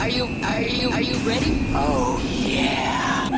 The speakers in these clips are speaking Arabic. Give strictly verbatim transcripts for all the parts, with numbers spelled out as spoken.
Are you, are you, are you ready? Oh, yeah.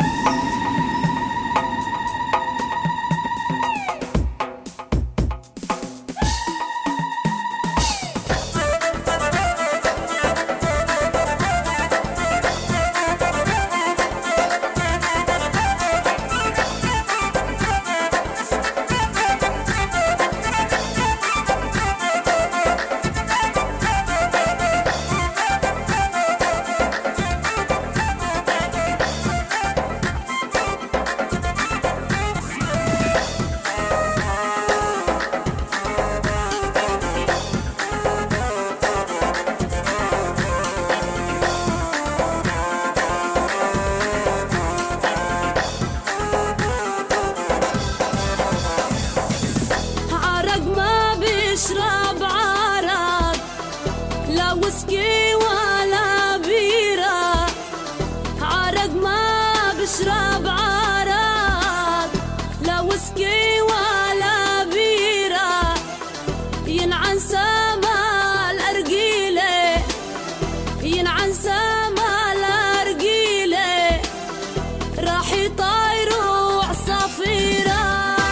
اشرب عرق لا وسكي ولا بيرة، عرق ما بشرب عرق لا وسكي ولا بيرة، ينعن سما الأرجيلة ينعن سما الأرجيلة راح يطيروا عصافيرة.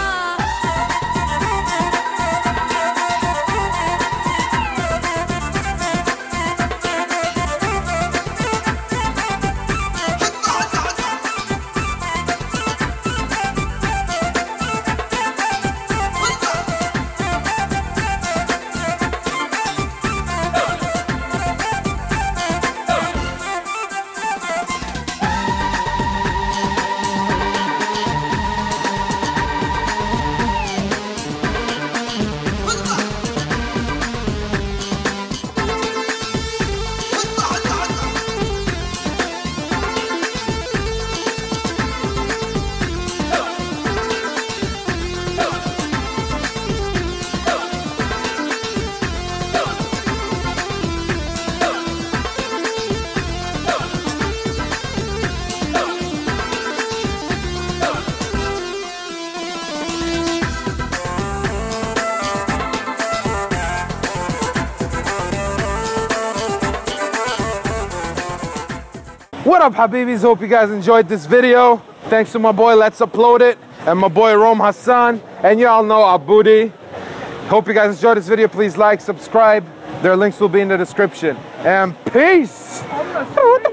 What up, Habibis? Hope you guys enjoyed this video. Thanks to my boy Let's Upload It and my boy Rom Hassan, and y'all know Aboudi. Hope you guys enjoyed this video. Please like, subscribe. Their links will be in the description. And peace!